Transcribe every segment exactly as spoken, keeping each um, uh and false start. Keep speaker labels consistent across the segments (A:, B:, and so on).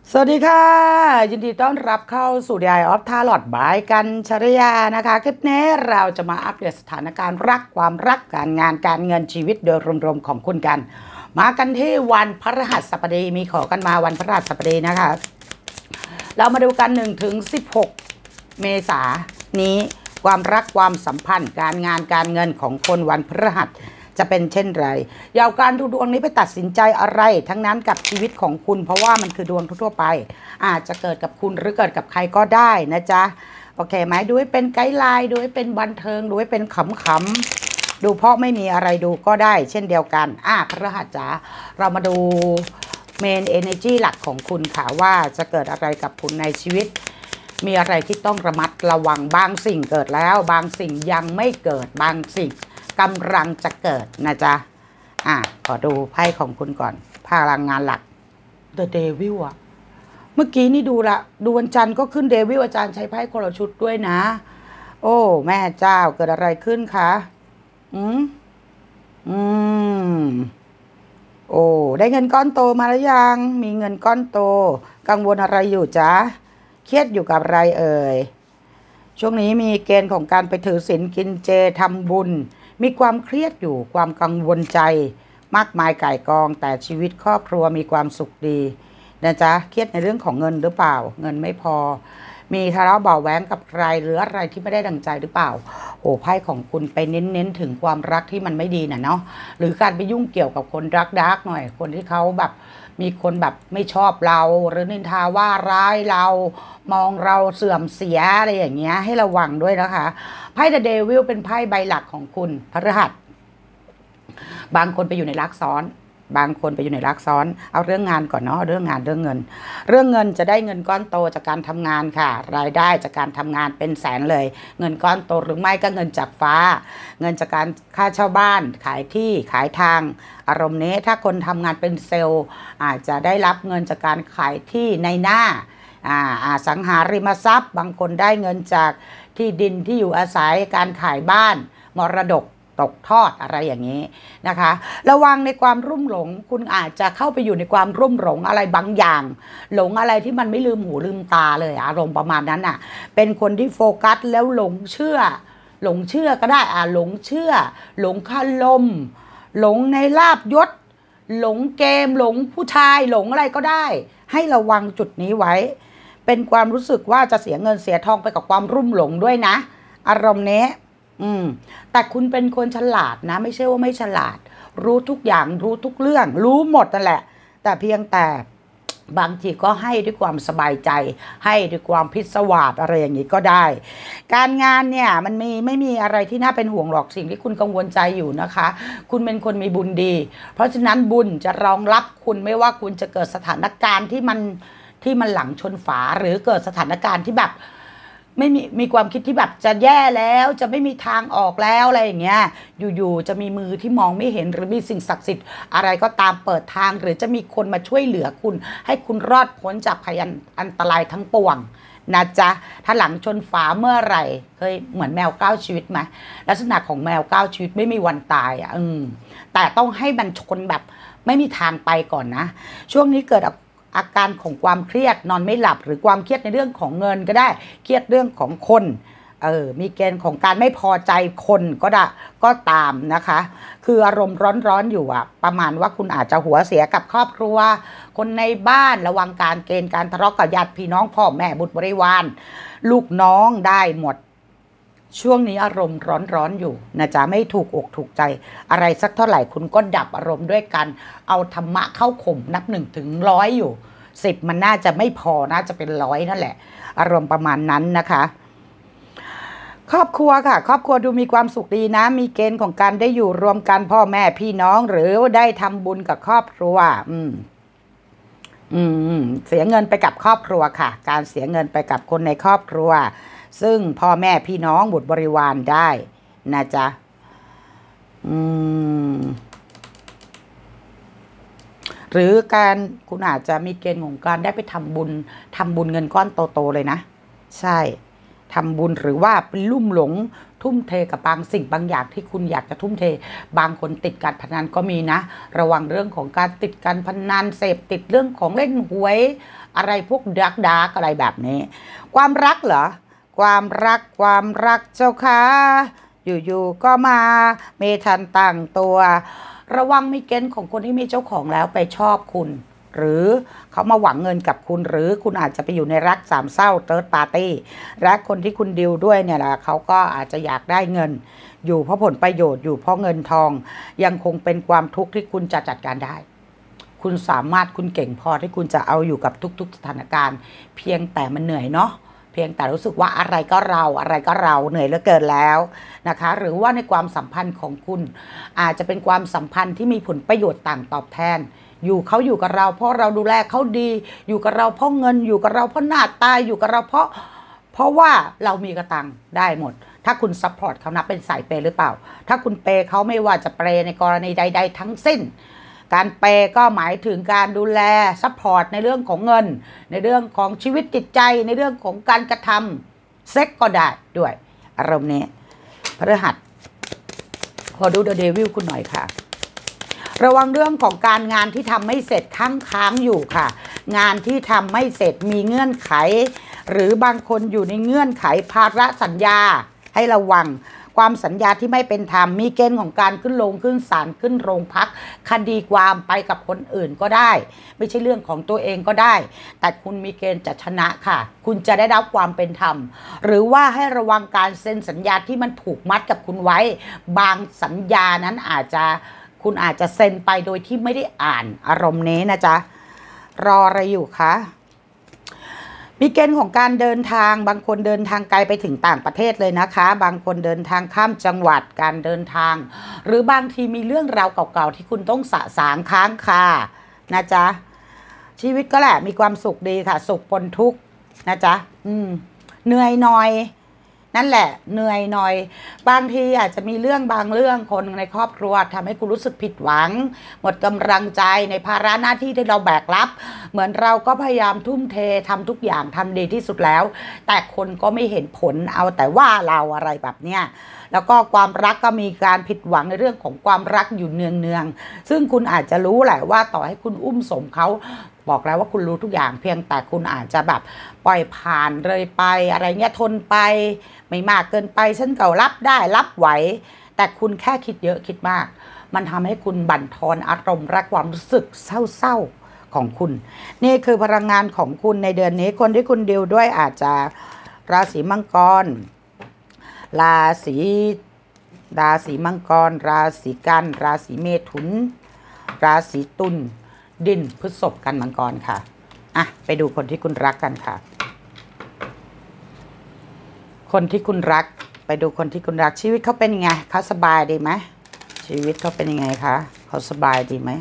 A: สวัสดีค่ะยินดีต้อนรับเข้าสู่ The Eye of Tarot บายกันชรยานะคะคลิปนี้เราจะมาอัปเดตสถานการณ์รักความรักการงานการเงินชีวิตโดยรวมๆของคุณกันมากันที่วันพฤหัสบดีมีขอกันมาวันพฤหัสบดีนะคะเรามาดูกันหนึ่งถึงสิบหกเมษายนนี้ความรักความสัมพันธ์การงานการเงินของคนวันพฤหัสจะเป็นเช่นไรอย่าเอาการดูดวงนี้ไปตัดสินใจอะไรทั้งนั้นกับชีวิตของคุณเพราะว่ามันคือดวงทั่วไปอาจจะเกิดกับคุณหรือเกิดกับใครก็ได้นะจ๊ะโอเคไหมดูให้เป็นไกด์ไลน์ดูให้เป็นบันเทิงดูให้เป็นขำๆดูเพราะไม่มีอะไรดูก็ได้เช่นเดียวกันอ่ะพฤหัสจ๋าเรามาดูเมนเอเนจีหลักของคุณค่ะว่าจะเกิดอะไรกับคุณในชีวิตมีอะไรที่ต้องระมัดระวังบางสิ่งเกิดแล้วบางสิ่งยังไม่เกิดบางสิ่งกำลังจะเกิดนะจ๊ะอ่ะขอดูไพ่ของคุณก่อนพลังงานหลัก The Devil อะเมื่อกี้นี่ดูละดูวันจันทร์ก็ขึ้น Devil อาจารย์ใช้ไพ่คนละชุดด้วยนะโอ้แม่เจ้าเกิดอะไรขึ้นคะอืมอืมโอ้ได้เงินก้อนโตมาแล้วยังมีเงินก้อนโตกังวลอะไรอยู่จ๊ะเครียดอยู่กับอะไรเอ่ยช่วงนี้มีเกณฑ์ของการไปถือศีลกินเจทำบุญมีความเครียดอยู่ความกังวลใจมากมายก่ายกองแต่ชีวิตครอบครัวมีความสุขดีนะจ๊ะเครียดในเรื่องของเงินหรือเปล่าเงินไม่พอมีทะเลาะเบาะแว้งกับใครหรืออะไรที่ไม่ได้ดังใจหรือเปล่าโอ้ไพ่ของคุณไปเน้นๆถึงความรักที่มันไม่ดีน่ะเนาะหรือการไปยุ่งเกี่ยวกับคนรักดาร์กหน่อยคนที่เขาแบบมีคนแบบไม่ชอบเราหรือนินทาว่าร้ายเรามองเราเสื่อมเสียอะไรอย่างเงี้ยให้ระวังด้วยนะคะไพ่เดอะเดวิลเป็นไพ่ใบหลักของคุณพฤหัสบางคนไปอยู่ในรักซ้อนบางคนไปอยู่ในรักซ้อนเอาเรื่องงานก่อนเนาะเรื่องงานเรื่องเงินเรื่องเงินจะได้เงินก้อนโตจากการทำงานค่ะรายได้จากการทำงานเป็นแสนเลยเงินก้อนโตหรือไม่ก็เงินจากฟ้าเงินจากการค่าเช่าบ้านขายที่ขายทางอารมณ์นี้ถ้าคนทำงานเป็นเซลล์อาจจะได้รับเงินจากการขายที่ในหน้าอ่าอสังหาริมทรัพย์บางคนได้เงินจากที่ดินที่อยู่อาศัยการขายบ้านมรดกตกทอดอะไรอย่างนี้นะคะระวังในความรุ่มหลงคุณอาจจะเข้าไปอยู่ในความรุ่มหลงอะไรบางอย่างหลงอะไรที่มันไม่ลืมหูลืมตาเลยอารมณ์ประมาณนั้นอ่ะเป็นคนที่โฟกัสแล้วหลงเชื่อหลงเชื่อก็ได้อ่าหลงเชื่อหลงคารมหลงในลาภยศหลงเกมหลงผู้ชายหลงอะไรก็ได้ให้ระวังจุดนี้ไว้เป็นความรู้สึกว่าจะเสียเงินเสียทองไปกับความรุ่มหลงด้วยนะอารมณ์นี้อืมแต่คุณเป็นคนฉลาดนะไม่ใช่ว่าไม่ฉลาดรู้ทุกอย่างรู้ทุกเรื่องรู้หมดนั่นแหละแต่เพียงแต่บางทีก็ให้ด้วยความสบายใจให้ด้วยความพิศวาสอะไรอย่างนี้ก็ได้การงานเนี่ยมันมีไม่มีอะไรที่น่าเป็นห่วงหรอกสิ่งที่คุณกังวลใจอยู่นะคะคุณเป็นคนมีบุญดีเพราะฉะนั้นบุญจะรองรับคุณไม่ว่าคุณจะเกิดสถานการณ์ที่มันที่มันหลังชนฝาหรือเกิดสถานการณ์ที่แบบไม่มีมีความคิดที่แบบจะแย่แล้วจะไม่มีทางออกแล้วอะไรอย่างเงี้ยอยู่ๆจะมีมือที่มองไม่เห็นหรือมีสิ่งศักดิ์สิทธิ์อะไรก็ตามเปิดทางหรือจะมีคนมาช่วยเหลือคุณให้คุณรอดพ้นจากภัยอันตรายทั้งปวงนะจ๊ะถ้าหลังชนฝาเมื่อไหร่เคยเหมือนแมวเก้าชีวิตไหมลักษณะของแมวเก้าชีวิตไม่มีวันตายอ่ะอืมแต่ต้องให้มันชนแบบไม่มีทางไปก่อนนะช่วงนี้เกิดอาการของความเครียดนอนไม่หลับหรือความเครียดในเรื่องของเงินก็ได้เครียดเรื่องของคนเออมีเกณฑ์ของการไม่พอใจคนก็ได้ก็ตามนะคะคืออารมณ์ร้อนๆอยู่อะประมาณว่าคุณอาจจะหัวเสียกับครอบครัวคนในบ้านระวังการเกณฑ์การทะเลาะกับญาติพี่น้องพ่อแม่บุตรบริวารลูกน้องได้หมดช่วงนี้อารมณ์ร้อนๆอยู่นะจ๊ะไม่ถูกอกถูกใจอะไรสักเท่าไหร่คุณก็ดับอารมณ์ด้วยกันเอาธรรมะเข้าข่มนับหนึ่งถึงร้อยอยู่สิบมันน่าจะไม่พอน่าจะเป็นร้อยนั่นแหละอารมณ์ประมาณนั้นนะคะครอบครัวค่ะครอบครัวดูมีความสุขดีนะมีเกณฑ์ของการได้อยู่รวมกันพ่อแม่พี่น้องหรือได้ทำบุญกับครอบครัวอืมอืมเสียเงินไปกับครอบครัวค่ะการเสียเงินไปกับคนในครอบครัวซึ่งพ่อแม่พี่น้องบุตรบริวารได้นะจ๊ะอืมหรือการคุณอาจจะมีเกณฑ์ของการได้ไปทำบุญทำบุญเงินก้อนโตๆเลยนะใช่ทำบุญหรือว่าเป็นลุ่มหลงทุ่มเทกับบางสิ่งบางอย่างที่คุณอยากจะทุ่มเทบางคนติดการพนันก็มีนะระวังเรื่องของการติดการพนันเสพติดเรื่องของเล่นหวยอะไรพวกดักดักอะไรแบบนี้ความรักเหรอความรักความรักเจ้าค่ะอยู่ๆก็มาเมทันตั้งตัวระวังมีเกณฑ์ของคนที่มีเจ้าของแล้วไปชอบคุณหรือเขามาหวังเงินกับคุณหรือคุณอาจจะไปอยู่ในรักสามเศร้าเติร์ดปาร์ตี้และคนที่คุณดิวด้วยเนี่ยแหละเขาก็อาจจะอยากได้เงินอยู่เพราะผลประโยชน์อยู่เพราะเงินทองยังคงเป็นความทุกข์ที่คุณจะจัดการได้คุณสามารถคุณเก่งพอที่คุณจะเอาอยู่กับทุกๆสถานการณ์เพียงแต่มันเหนื่อยเนาะเพียงแต่รู้สึกว่าอะไรก็เราอะไรก็เราเหนื่อยเหลือเกินแล้วนะคะหรือว่าในความสัมพันธ์ของคุณอาจจะเป็นความสัมพันธ์ที่มีผลประโยชน์ต่างตอบแทนอยู่เขาอยู่กับเราเพราะเราดูแลเขาดีอยู่กับเราเพราะเงินอยู่กับเราเพราะหน้าตาอยู่กับเราเพราะเพราะว่าเรามีกระตังได้หมดถ้าคุณซัพพอร์ตเขานับเป็นสายเปย์หรือเปล่าถ้าคุณเปย์เขาไม่ว่าจะเปย์ในกรณีใดๆทั้งสิ้นการเปย์ก็หมายถึงการดูแลซัพพอร์ตในเรื่องของเงินในเรื่องของชีวิตจิตใจในเรื่องของการกระทำเซ็กก็ได้ด้วยอารมณ์นี้พฤหัสขอดูเดอะเดวิลคุณหน่อยค่ะระวังเรื่องของการงานที่ทำไม่เสร็จค้างค้างอยู่ค่ะงานที่ทำไม่เสร็จมีเงื่อนไขหรือบางคนอยู่ในเงื่อนไขภาระสัญญาให้ระวังความสัญญาที่ไม่เป็นธรรมมีเกณฑ์ของการขึ้นลงขึ้นศาลขึ้นโรงพักคดีความไปกับคนอื่นก็ได้ไม่ใช่เรื่องของตัวเองก็ได้แต่คุณมีเกณฑ์จะชนะค่ะคุณจะได้รับความเป็นธรรมหรือว่าให้ระวังการเซ็นสัญญาที่มันผูกมัดกับคุณไว้บางสัญญานั้นอาจจะคุณอาจจะเซ็นไปโดยที่ไม่ได้อ่านอารมณ์นี้นะจ๊ะรออะไรอยู่คะมีเกณฑ์ของการเดินทางบางคนเดินทางไกลไปถึงต่างประเทศเลยนะคะบางคนเดินทางข้ามจังหวัดการเดินทางหรือบางทีมีเรื่องราวเก่าๆที่คุณต้องสะสางค้างคานะจ๊ะชีวิตก็แหละมีความสุขดีค่ะสุขปนทุกข์นะจ๊ะอืมเหนื่อยหน่อยนั่นแหละเหนื่อยหน่อยบางทีอาจจะมีเรื่องบางเรื่องคนในครอบครัวทำให้คุณรู้สึกผิดหวังหมดกำลังใจในภาระหน้าที่ที่เราแบกรับเหมือนเราก็พยายามทุ่มเททำทุกอย่างทำดีที่สุดแล้วแต่คนก็ไม่เห็นผลเอาแต่ว่าเราอะไรแบบเนี้ยแล้วก็ความรักก็มีการผิดหวังในเรื่องของความรักอยู่เนืองๆซึ่งคุณอาจจะรู้แหละว่าต่อให้คุณอุ้มสมเขาบอกแล้วว่าคุณรู้ทุกอย่างเพียงแต่คุณอาจจะแบบปล่อยผ่านเลยไปอะไรเงี้ยทนไปไม่มากเกินไปฉันก็รับได้รับไหวแต่คุณแค่คิดเยอะคิดมากมันทำให้คุณบั่นทอนอารมณ์และความรู้สึกเศร้าๆของคุณนี่คือพลังงานของคุณในเดือนนี้คนที่คุณดีลด้วยอาจจะราศีมังกรราศีราศีมังกรราศีกันราศีเมถุนราศีตุลดินพฤษภกันมังกรค่ะอ่ะไปดูคนที่คุณรักกันค่ะคนที่คุณรักไปดูคนที่คุณรักชีวิตเขาเป็นยังไงเขาสบายดีไหมชีวิตเขาเป็นยังไงคะเขาสบายดีไหม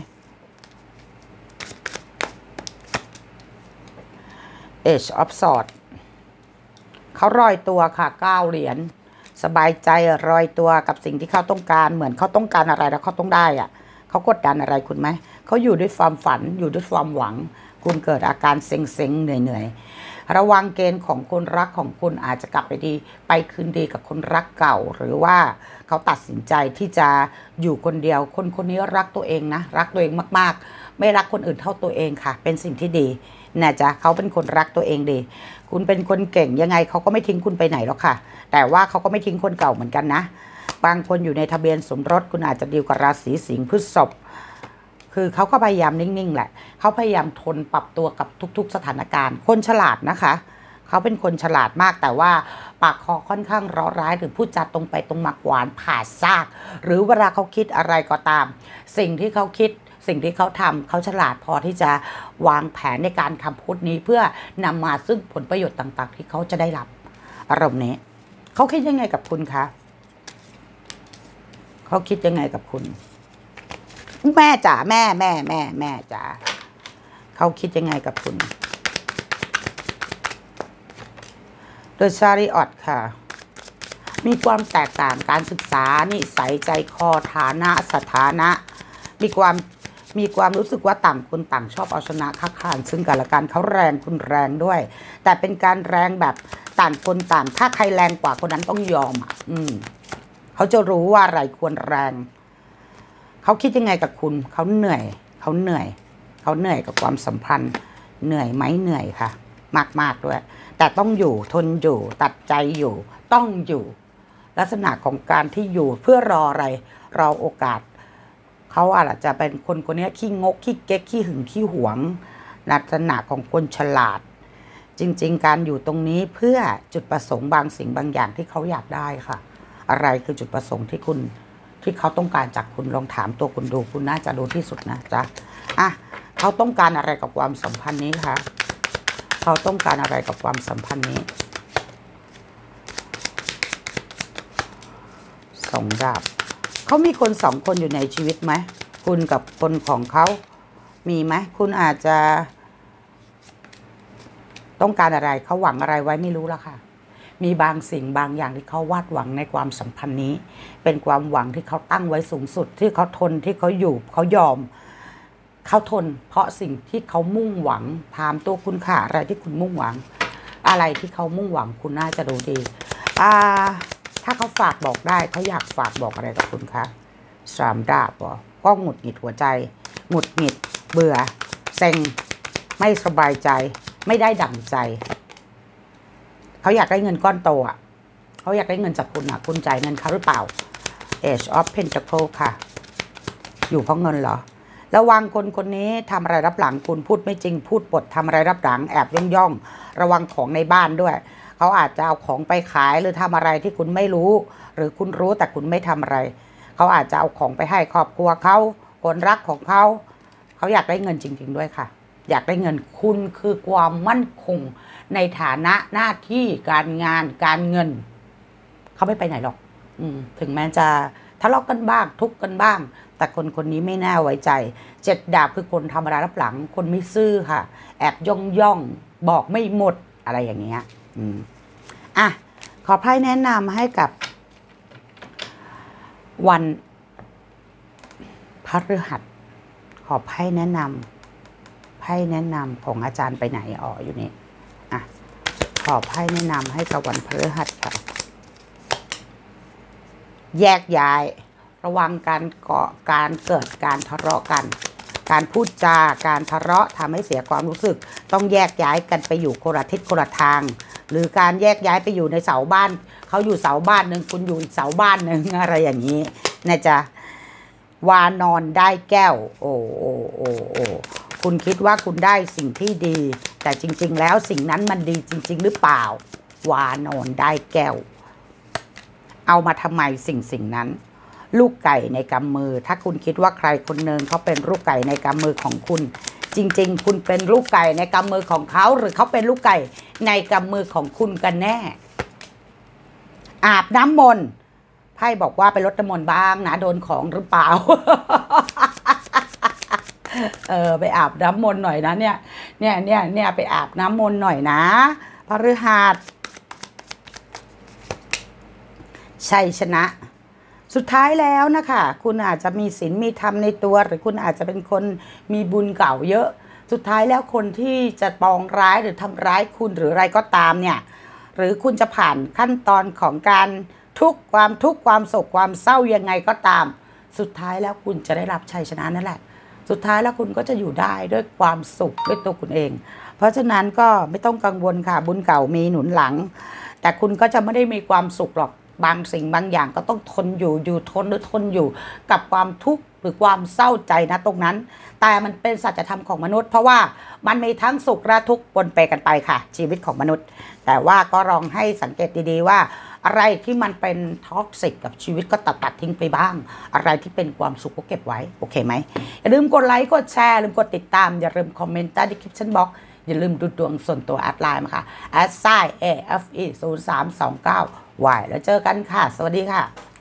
A: Age of Swords เขาลอยตัวค่ะเก้าเหรียญสบายใจลอยตัวกับสิ่งที่เขาต้องการเหมือนเขาต้องการอะไรแล้วเขาต้องได้อะเขากดดันอะไรคุณไหมเขาอยู่ด้วยความฝันอยู่ด้วยความหวังคุณเกิดอาการเซ็งๆเหนื่อยๆระวังเกณฑ์ของคนรักของคุณอาจจะกลับไปดีไปคืนดีกับคนรักเก่าหรือว่าเขาตัดสินใจที่จะอยู่คนเดียวคนคนนี้รักตัวเองนะรักตัวเองมากๆไม่รักคนอื่นเท่าตัวเองค่ะเป็นสิ่งที่ดีนะจ๊ะเขาเป็นคนรักตัวเองดีคุณเป็นคนเก่งยังไงเขาก็ไม่ทิ้งคุณไปไหนหรอกค่ะแต่ว่าเขาก็ไม่ทิ้งคนเก่าเหมือนกันนะบางคนอยู่ในทะเบียนสมรสคุณอาจจะดีลกับราศีสิงห์พฤษภคือเขาก็พยายามนิ่งๆแหละเขาพยายามทนปรับตัวกับทุกๆสถานการณ์คนฉลาดนะคะเขาเป็นคนฉลาดมากแต่ว่าปากคอค่อนข้างร้อนร้ายหรือพูดจาตรงไปตรงมากหวานผ่าซากหรือเวลาเขาคิดอะไรก็ตามสิ่งที่เขาคิดสิ่งที่เขาทำเขาฉลาดพอที่จะวางแผนในการคำพูดนี้เพื่อนำมาซึ่งผลประโยชน์ต่างๆที่เขาจะได้รับอารมณ์นี้เขาคิดยังไงกับคุณคะเขาคิดยังไงกับคุณแม่จ๋าแม่แม่แม่แม่จ๋าเขาคิดยังไงกับคุณโดยชาริออตค่ะมีความแตกต่างการศึกษานิสัยใจคอฐานะสถานะมีความมีความรู้สึกว่าต่างคนต่างชอบเอาชนะค้าขานซึ่งกันและกันเขาแรงคุณแรงด้วยแต่เป็นการแรงแบบต่างคนต่างถ้าใครแรงกว่าคนนั้นต้องยอมอ่ะอืมเขาจะรู้ว่าอะไรควรแรงเขาคิดยังไงกับคุณเขาเหนื่อยเขาเหนื่อยเขาเหนื่อยกับความสัมพันธ์เหนื่อยไหมเหนื่อยค่ะมากๆด้วยแต่ต้องอยู่ทนอยู่ตัดใจอยู่ต้องอยู่ลักษณะของการที่อยู่เพื่อรออะไรรอโอกาสเขาอาจจะเป็นคนคนนี้ขี้งกขี้เก๊กขี้หึงขี้หวงลักษณะของคนฉลาดจริงๆการอยู่ตรงนี้เพื่อจุดประสงค์บางสิ่งบางอย่างที่เขาอยากได้ค่ะอะไรคือจุดประสงค์ที่คุณที่เขาต้องการจากคุณลองถามตัวคุณดูคุณน่าจะรู้ที่สุดนะจ๊ะอ่ะเขาต้องการอะไรกับความสัมพันธ์นี้คะเขาต้องการอะไรกับความสัมพันธ์นี้สองดาบเขามีคนสองคนอยู่ในชีวิตไหมคุณกับคนของเขามีไหมคุณอาจจะต้องการอะไรเขาหวังอะไรไว้ไม่รู้ละค่ะมีบางสิ่งบางอย่างที่เขาวาดหวังในความสัมพันธ์นี้เป็นความหวังที่เขาตั้งไว้สูงสุดที่เขาทนที่เขาอยู่เขายอมเขาทนเพราะสิ่งที่เขามุ่งหวังถามตัวคุณค่ะอะไรที่คุณมุ่งหวังอะไรที่เขามุ่งหวังคุณน่าจะรู้ดีอ่าถ้าเขาฝากบอกได้เขาอยากฝากบอกอะไรกับคุณคะสามดาบก็หงุดหงิดหัวใจหงุดหงิดเบื่อเซ็งไม่สบายใจไม่ได้ดั่งใจเขาอยากได้เงินก้อนโตอ่ะเขาอยากได้เงินจากคุณอ่ะคุณจ่ายเงินเขาหรือเปล่า Age of Pentacles ค่ะอยู่เพราะเงินเหรอระวังคนคนนี้ทำอะไรรับหลังคุณพูดไม่จริงพูดปดทำอะไรรับหลังแอบย่องย่องระวังของในบ้านด้วยเขาอาจจะเอาของไปขายหรือทำอะไรที่คุณไม่รู้หรือคุณรู้แต่คุณไม่ทำอะไรเขาอาจจะเอาของไปให้ครอบครัวเขาคนรักของเขาเขาอยากได้เงินจริงๆด้วยค่ะอยากได้เงินคุณคือความมั่นคงในฐานะหน้าที่การงานการเงินเขาไม่ไปไหนหรอกอืมถึงแม้จะทะเลาะกันบ้างทุกข์กันบ้างแต่คนคนนี้ไม่น่าไว้ใจเจ็ดดาบคือคนทำอะไรรับหลังคนไม่ซื่อค่ะแอบย่องย่องบอกไม่หมดอะไรอย่างเงี้ยอืมอ่ะขอไพ่แนะนำให้กับวันพฤหัสขอไพ่แนะนำไพ่แนะนำของอาจารย์ไปไหนอ๋ออยู่นี่อ่ะขอไพ่แนะนำให้กับวันพฤหัสค่ะแยกย้ายระวังการเกาะการเกิดการทะเลาะกันการพูดจาการทะเลาะทำให้เสียความรู้สึกต้องแยกย้ายกันไปอยู่คนละทิศคนละทางหรือการแยกย้ายไปอยู่ในเสาบ้านเขาอยู่เสาบ้านหนึ่งคุณอยู่อีกเสาบ้านหนึ่งอะไรอย่างนี้นะจ๊ะวานอนได้แก้วโอ้โอ้โอ้โอ้คุณคิดว่าคุณได้สิ่งที่ดีแต่จริงๆแล้วสิ่งนั้นมันดีจริงๆหรือเปล่าวานอนได้แก้วเอามาทำไมสิ่งสิ่งนั้นลูกไก่ในกำมือถ้าคุณคิดว่าใครคนหนึ่งเขาเป็นลูกไก่ในกำมือของคุณจริงๆคุณเป็นลูกไก่ในกำมือของเขาหรือเขาเป็นลูกไก่ในกำมือของคุณกันแน่อาบน้ำมนต์ไพ่บอกว่าไปรดน้ำมนต์บ้างนะโดนของหรือเปล่า เออไปอาบน้ำมนต์หน่อยนะเนี่ยเนี่ยเนี่ยเนี่ยไปอาบน้ำมนต์หน่อยนะพฤหัสชัยชนะสุดท้ายแล้วนะคะคุณอาจจะมีศีลมีธรรมในตัวหรือคุณอาจจะเป็นคนมีบุญเก่าเยอะสุดท้ายแล้วคนที่จะปองร้ายหรือทำร้ายคุณหรืออะไรก็ตามเนี่ยหรือคุณจะผ่านขั้นตอนของการทุกข์ความทุกข์ความโศกความเศร้ายังไงก็ตามสุดท้ายแล้วคุณจะได้รับชัยชนะนั่นแหละสุดท้ายแล้วคุณก็จะอยู่ได้ด้วยความสุขด้วยตัวคุณเองเพราะฉะนั้นก็ไม่ต้องกังวลค่ะบุญเก่ามีหนุนหลังแต่คุณก็จะไม่ได้มีความสุขหรอกบางสิ่งบางอย่างก็ต้องทนอยู่อยู่ทนหรือทนอยู่กับความทุกข์หรือความเศร้าใจนะตรงนั้นแต่มันเป็นสัจธรรมของมนุษย์เพราะว่ามันมีทั้งสุขและทุกข์ปนไปกันไปค่ะชีวิตของมนุษย์แต่ว่าก็ลองให้สังเกตดีๆว่าอะไรที่มันเป็นท็อกซิกกับชีวิตก็ตัดตัดทิ้งไปบ้างอะไรที่เป็นความสุขก็เก็บไว้โอเคไหมอย่าลืมกดไลค์กดแชร์อย่าลืมกดติดตามอย่าลืมคอมเมนต์ใต้ดีคริปชั่นบ็อกซ์อย่าลืมดูดวงส่วนตัวแอดไลน์มาค่ะ แอด ไซน์ เอ เอฟ อี ศูนย์ สาม สอง เก้า วาย แล้วเจอกันค่ะสวัสดีค่ะ